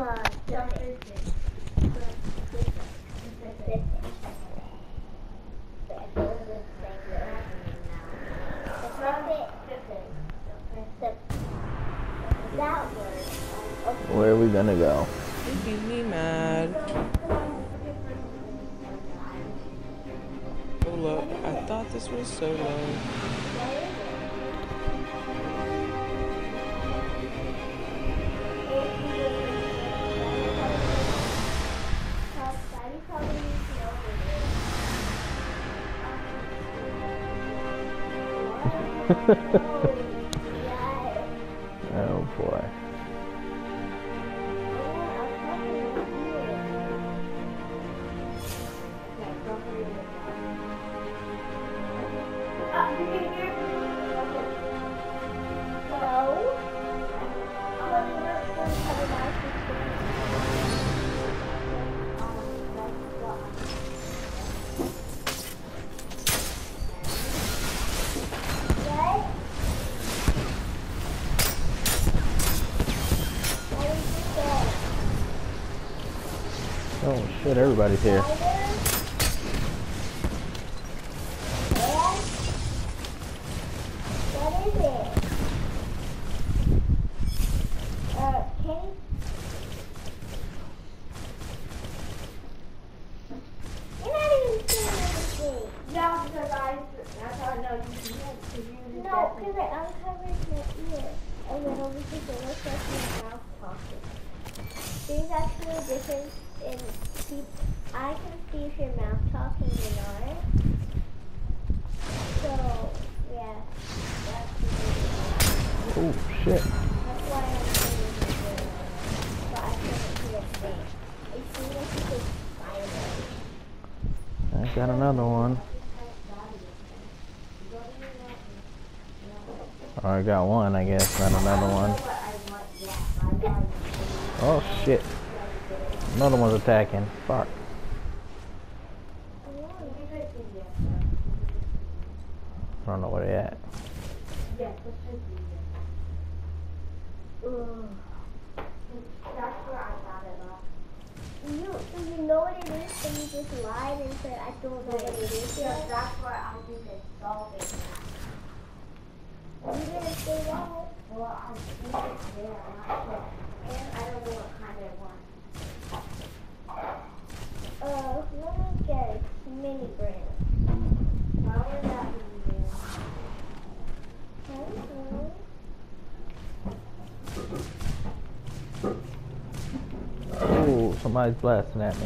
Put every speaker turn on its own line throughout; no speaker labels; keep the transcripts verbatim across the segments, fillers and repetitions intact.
Where are we gonna go?
Making me mad. Oh look, I thought this was so low.
Oh boy. Oh shit, everybody's here.
What is it? Uh, can you... You're not even seeing anything.
Yeah, because I, that's how I know you can't, because you
No, because I uncovered my ear. And then over here, it looks like my mouth talking. There's actually a difference in people. I can see if your mouth talking or not. So, yeah. That's the reason.
Oh shit.
That's why I'm saying it. But I couldn't hear a thing. It seemed like you could fire it.
I got another one. Oh, I got one, I guess, not another one. Oh shit. Another one's attacking. Fuck. I don't know where they at.
Yes, let's just do it. That's where I got it off.
You, so you know what it is, and you just lied and said, I don't know what it is.
Yeah, that's where I think it's solving that.
You didn't say that.
Well, I think it's there, I'm not sure. And I don't know what kind of one.
Uh, let me guess. Mini brand.
How would that be?
I don't know.
Oh, somebody's blasting at me.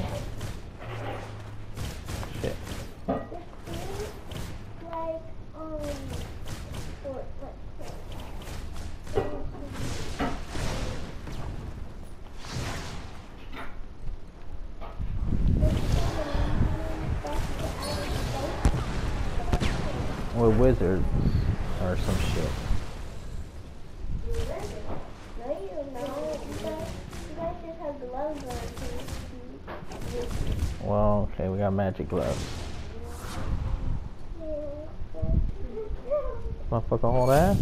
Shit.
It seems like, um, what, let's say.
We're wizards or some shit.
No, you don't. You guys, you guys just have gloves on.
Well, okay, we got magic gloves. Motherfucker hold ass?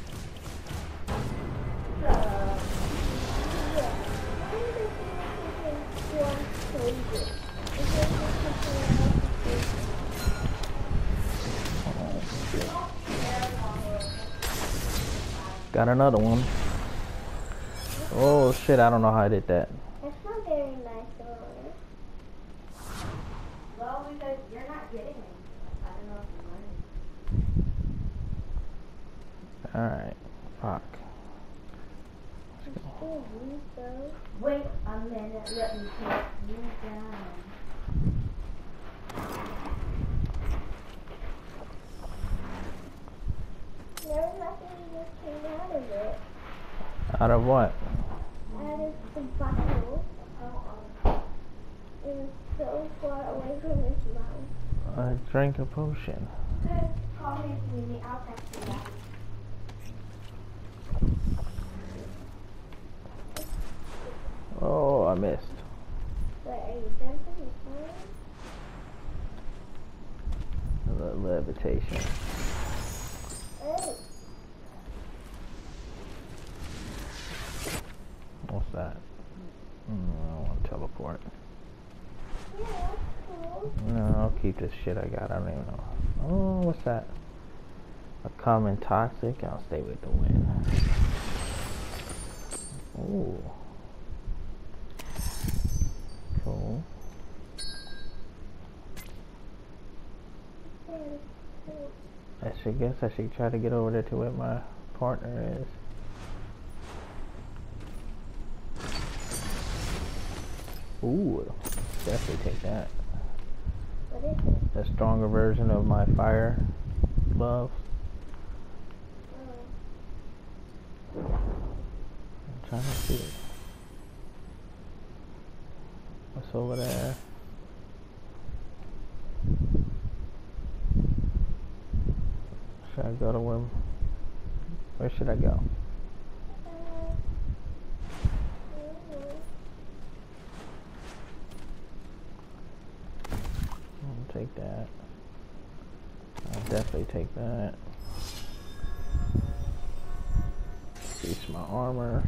Got another one. Oh shit, I don't know how I did that.
That's not very nice, though.
Well, because you're not getting it. I don't know if you're learning.
Alright, fuck.
Wait a minute, let me take you down.
There was nothing that came out of it.
Out of what?
Out of the bottle. It was so far away from his mouth.
I drank a potion.
Call me if you need me, I'll text you back.
Oh, I missed.
Wait, are you jumping or
The levitation.
Oh.
What's that? I don't want to teleport.
Yeah, that's cool.
No, I'll keep this shit I got. I don't even know. Oh, what's that? A common toxic. I'll stay with the wind. Ooh. Cool.
Very cool.
I should guess I should try to get over there to where my partner is. Ooh, definitely take that.
What is it?
A stronger version of my fire glove.
Oh.
I'm trying to see it. What's over there? Should I go to where? Where should I go?
Uh, mhm.
I'll take that. I'll definitely take that. Increase my armor.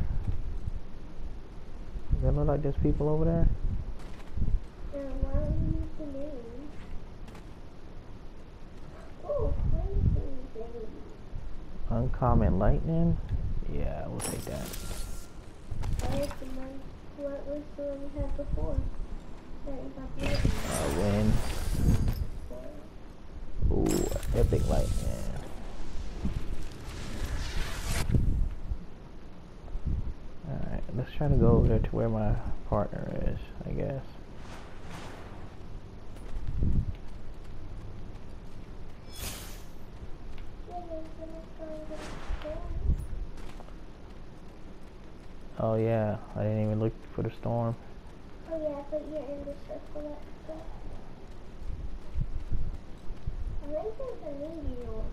Does that look like there's people over there?
Now, why don't you use the name? Oh, crazy baby.
Uncommon lightning? Yeah, we'll take that.
Why is the one, what was the one you had before? That you got the
Uh, wind. Ooh, epic lightning. Alright, let's try to go over there to where my partner is, I guess. Oh yeah, I didn't even look for the storm.
Oh yeah, but you're in the circle that stuff. I think there's a meteor.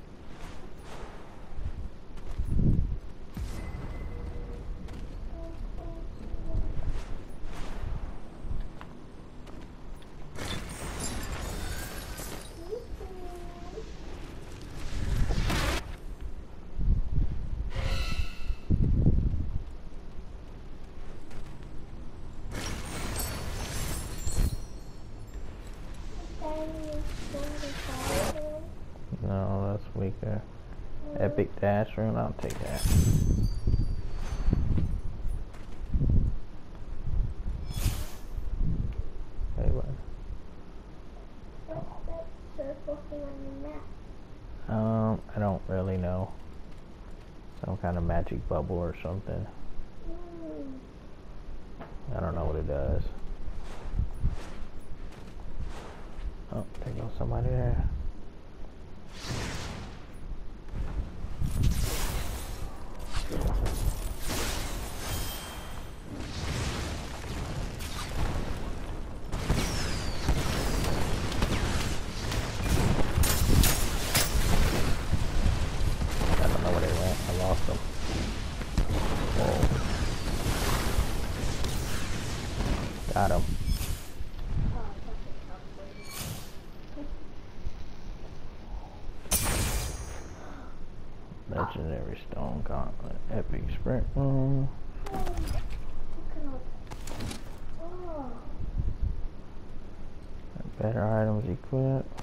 No, that's weaker. Epic dash rune, I'll take that. Hey, what?
What's that circle thing on the map?
Um, I don't really know. Some kind of magic bubble or something.
Mm.
I don't know what it does. Oh, there goes somebody there. I don't know where they went. I lost them. Whoa. Got him.
Oh, that's a
Legendary stone gauntlet. Epic sprint room.
Oh.
Better items equipped.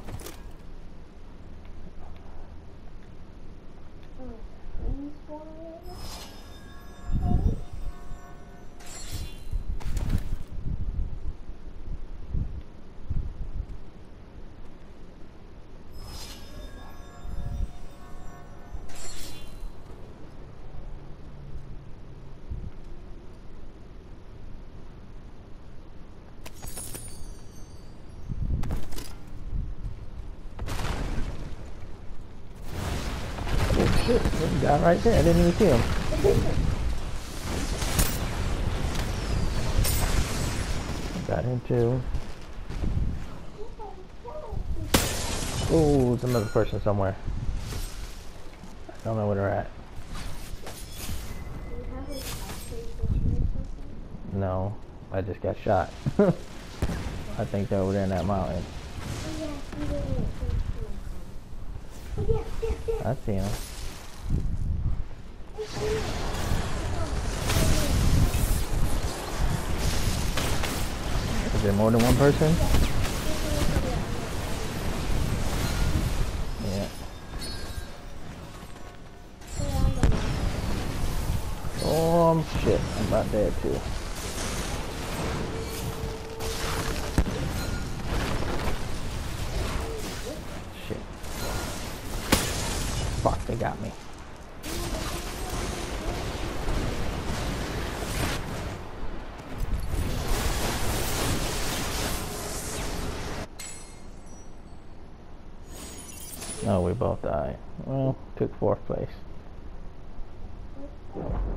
Freeze warrior.
Oh shit, there's a guy right there. I didn't even see him. Got him too. Oh, there's another person somewhere. I don't know where they're at.
Do you have like a PlayStation or something?
No, I just got shot. I think they're over there in that mountain.
Oh yeah, you didn't wait for it to come. Oh yeah, yeah, yeah.
I see him.
I see it.
there more than one person? Yeah. Oh, um, shit. I'm about dead too. Shit. Fuck, they got me. No, we both died. Well, took fourth place.